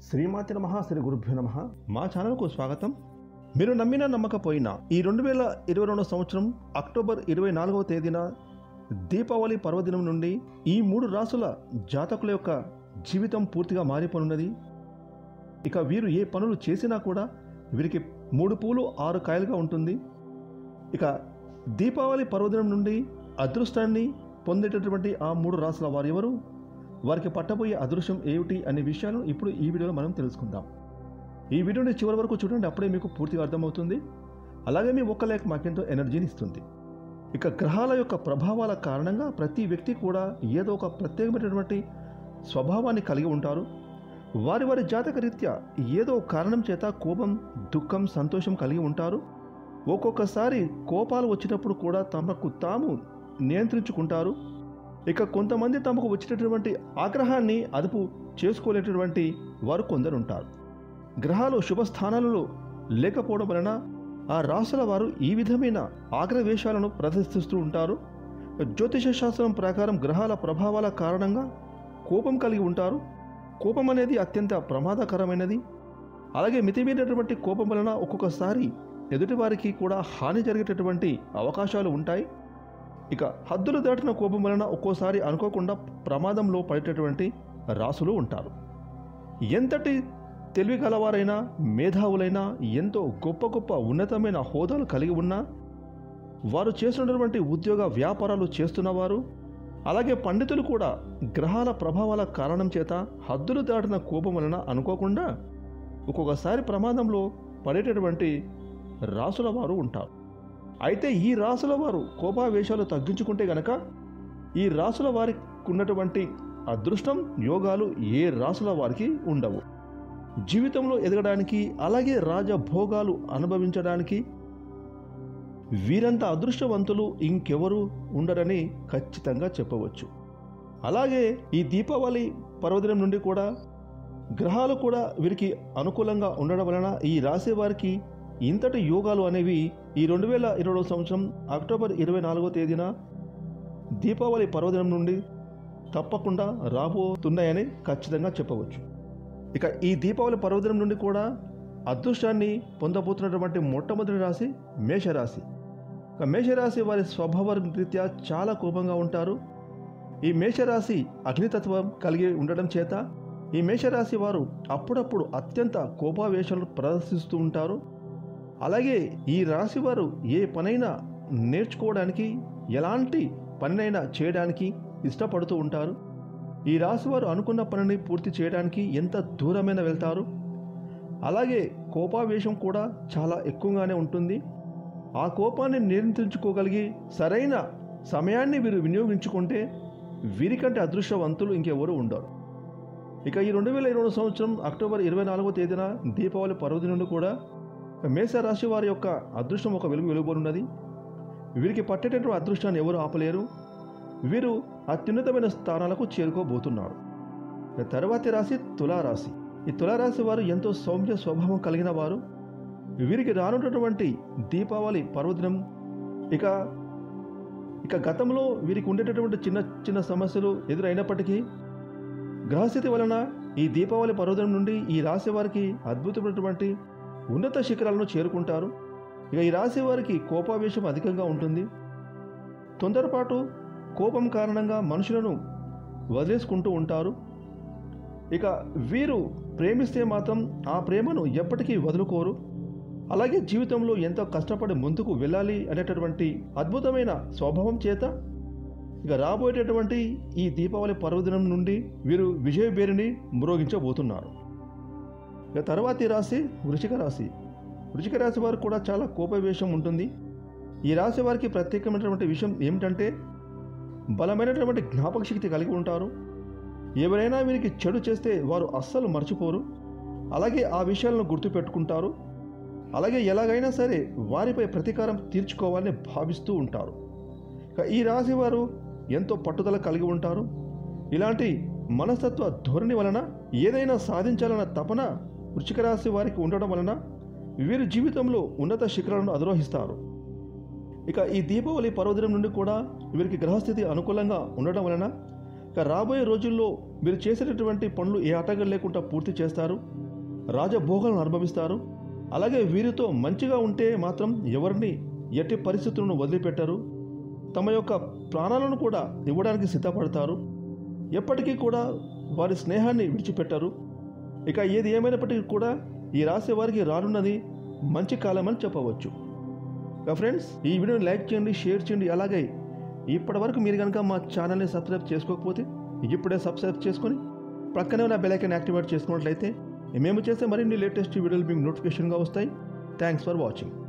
శ్రీమాతి నమః శ్రీ గురుభ్యో నమః. మా ఛానల్కు స్వాగతం. మీరు నమ్మినా నమ్మకపోయినా ఈ 2022 సంవత్సరం అక్టోబర్ 24వ తేదీన దీపావళి పర్వదినం నుండి ఈ 3 రాసుల జాతకుల యొక్క జీవితం పూర్తిగా మారిపోనున్నది. ఇక వీరు ఏ పనులు చేసినా కూడా వీరికి 3 పూలు 6 కాయలుగా ఉంటుంది. ఇక దీపావళి పర్వదినం నుండి అదృష్టాన్ని పొందేటటువంటి ఆ 3 రాసుల వారు ఎవరు, వారికి పట్టబోయే అదృష్టం ఏమిటి అనే విషయాలను ఇప్పుడు ఈ వీడియోలో మనం తెలుసుకుందాం. ఈ వీడియోని చివరి వరకు చూడండి, అప్పుడే మీకు పూర్తిగా అర్థమవుతుంది. అలాగే మీ ఒక్క లైక్ మాకెంతో ఎనర్జీని ఇస్తుంది. ఇక గ్రహాల యొక్క ప్రభావాల కారణంగా ప్రతి వ్యక్తి కూడా ఏదో ఒక ప్రత్యేకమైనటువంటి స్వభావాన్ని కలిగి ఉంటారు. వారి వారి జాతక రీత్యా ఏదో కారణం చేత కోపం, దుఃఖం, సంతోషం కలిగి ఉంటారు. ఒక్కొక్కసారి కోపాలు వచ్చినప్పుడు కూడా తమకు తాము నియంత్రించుకుంటారు. ఇక కొంతమంది తమకు వచ్చినటువంటి ఆగ్రహాన్ని అదుపు చేసుకోలేటటువంటి వారు కొందరు ఉంటారు. గ్రహాలు శుభస్థానాలలో లేకపోవడం వలన ఆ రాసుల వారు ఈ విధమైన ఆగ్రవేశాలను ప్రదర్శిస్తూ ఉంటారు. జ్యోతిష శాస్త్రం ప్రకారం గ్రహాల ప్రభావాల కారణంగా కోపం కలిగి ఉంటారు. కోపం అనేది అత్యంత ప్రమాదకరమైనది. అలాగే మితిమీరినటువంటి కోపం వలన ఒక్కొక్కసారి ఎదుటివారికి కూడా హాని జరిగేటటువంటి అవకాశాలు ఉంటాయి. ఇక హద్దులు దాటిన కోపం వలన ఒక్కోసారి అనుకోకుండా ప్రమాదంలో పడేటటువంటి రాసులు ఉంటారు. ఎంతటి తెలివి గలవారైనా, మేధావులైనా, ఎంతో గొప్ప గొప్ప ఉన్నతమైన హోదాలు కలిగి ఉన్నా, వారు చేస్తున్నటువంటి ఉద్యోగ వ్యాపారాలు చేస్తున్నవారు, అలాగే పండితులు కూడా గ్రహాల ప్రభావాల కారణం చేత హద్దులు దాటిన కోపం వలన అనుకోకుండా ఒక్కొక్కసారి ప్రమాదంలో పడేటటువంటి రాసుల వారు ఉంటారు. అయితే ఈ రాసుల వారు కోపావేశాలు తగ్గించుకుంటే గనక ఈ రాసుల వారికి ఉన్నటువంటి అదృష్టం, యోగాలు ఏ రాసుల వారికి ఉండవు. జీవితంలో ఎదగడానికి, అలాగే రాజభోగాలు అనుభవించడానికి వీరంత అదృష్టవంతులు ఇంకెవరు ఉండరని ఖచ్చితంగా చెప్పవచ్చు. అలాగే ఈ దీపావళి పర్వదినం నుండి కూడా గ్రహాలు కూడా వీరికి అనుకూలంగా ఉండడం వలన ఈ రాశి వారికి ఇంతటి యోగాలు అనేవి ఈ 2022 సంవత్సరం అక్టోబర్ 24వ తేదీన దీపావళి పర్వదినం నుండి తప్పకుండా రాబోతున్నాయని ఖచ్చితంగా చెప్పవచ్చు. ఇక ఈ దీపావళి పర్వదినం నుండి కూడా అదృష్టాన్ని పొందబోతున్నటువంటి మొట్టమొదటి రాశి మేషరాశి. ఇక మేషరాశి వారి స్వభావ రీత్యా చాలా కోపంగా ఉంటారు. ఈ మేషరాశి అగ్నితత్వం కలిగి ఉండడం చేత ఈ మేషరాశి వారు అప్పుడప్పుడు అత్యంత కోపావేశాలను ప్రదర్శిస్తూ ఉంటారు. అలాగే ఈ రాశి వారు ఏ పనైనా నేర్చుకోవడానికి, ఎలాంటి పనినైనా చేయడానికి ఇష్టపడుతూ ఉంటారు. ఈ రాశి వారు అనుకున్న పనిని పూర్తి చేయడానికి ఎంత దూరమైనా వెళ్తారు. అలాగే కోపావేశం కూడా చాలా ఎక్కువగానే ఉంటుంది. ఆ కోపాన్ని నియంత్రించుకోగలిగి సరైన సమయాన్ని వీరు వినియోగించుకుంటే వీరికంటే అదృష్టవంతులు ఇంకెవరూ ఉండరు. ఇక ఈ 2022 సంవత్సరం అక్టోబర్ 24వ తేదీన దీపావళి పర్వదినం నుండి కూడా మేషరాశి వారి యొక్క అదృష్టం ఒక వెలుగుబోనున్నది. వీరికి పట్టేటటువంటి అదృష్టాన్ని ఎవరు ఆపలేరు. వీరు అత్యున్నతమైన స్థానాలకు చేరుకోబోతున్నారు. తర్వాతి రాశి తులారాశి. ఈ తులారాశి వారు ఎంతో సౌమ్య స్వభావం కలిగిన వారు. వీరికి రానున్నటువంటి దీపావళి పర్వదినం ఇక గతంలో వీరికి ఉండేటటువంటి చిన్న చిన్న సమస్యలు ఎదురైనప్పటికీ గ్రహస్థితి వలన ఈ దీపావళి పర్వదినం నుండి ఈ రాశి వారికి అద్భుతమైనటువంటి ఉన్నత శిఖరాలను చేరుకుంటారు. ఇక ఈ రాశి వారికి కోపావేశం అధికంగా ఉంటుంది. తొందరపాటు, కోపం కారణంగా మనుషులను వదిలేసుకుంటూ ఉంటారు. ఇక వీరు ప్రేమిస్తే మాత్రం ఆ ప్రేమను ఎప్పటికీ వదులుకోరు. అలాగే జీవితంలో ఎంతో కష్టపడి ముందుకు వెళ్ళాలి అనేటటువంటి అద్భుతమైన స్వభావం చేత ఇక రాబోయేటటువంటి ఈ దీపావళి పర్వదినం నుండి వీరు విజయభేరిని మ్రోగించబోతున్నారు. ఇక తర్వాతి రాశి వృశ్చిక రాశి. వృశ్చిక రాశి వారు కూడా చాలా కోపవేశం ఉంటుంది. ఈ రాశి వారికి ప్రత్యేకమైనటువంటి విషయం ఏమిటంటే బలమైనటువంటి జ్ఞాపక శక్తి కలిగి ఉంటారు. ఎవరైనా వీరికి చెడు చేస్తే వారు అస్సలు మర్చిపోరు. అలాగే ఆ విషయాలను గుర్తుపెట్టుకుంటారు. అలాగే ఎలాగైనా సరే వారిపై ప్రతీకారం తీర్చుకోవాలని భావిస్తూ ఉంటారు. ఇక ఈ రాశి వారు ఎంతో పట్టుదల కలిగి ఉంటారు. ఇలాంటి మనస్తత్వ ధోరణి వలన ఏదైనా సాధించాలన్న తపన వృశ్చిక రాశి వారికి ఉండడం వలన వీరు జీవితంలో ఉన్నత శిఖరాలను అధిరోహిస్తారు. ఇక ఈ దీపావళి పర్వదినం నుండి కూడా వీరికి గ్రహస్థితి అనుకూలంగా ఉండడం వలన ఇక రాబోయే రోజుల్లో మీరు చేసేటటువంటి పనులు ఏ ఆటంకం లేకుండా పూర్తి చేస్తారు, రాజభోగాలను అనుభవిస్తారు. అలాగే వీరితో మంచిగా ఉంటే మాత్రం ఎవరిని ఎట్టి పరిస్థితులను వదిలిపెట్టరు, తమ యొక్క ప్రాణాలను కూడా ఇవ్వడానికి సిద్ధపడతారు. ఎప్పటికీ కూడా వారి స్నేహాన్ని విడిచిపెట్టరు. ఇక ఏది ఏమైనప్పటికీ కూడా ఈ రాశి వారికి రానున్నది మంచి కాలమని చెప్పవచ్చు. ఇక ఫ్రెండ్స్, ఈ వీడియోని లైక్ చేయండి, షేర్ చేయండి. అలాగే ఇప్పటివరకు మీరు కనుక మా ఛానల్ని సబ్స్క్రైబ్ చేసుకోకపోతే ఇప్పుడే సబ్స్క్రైబ్ చేసుకొని ప్రక్కనే ఉన్న బెల్ ఐకాన్ యాక్టివేట్ చేసుకున్నట్లయితే మేము చేసే మరిన్ని లేటెస్ట్ వీడియోలు మీకు నోటిఫికేషన్గా వస్తాయి. Thanks for watching.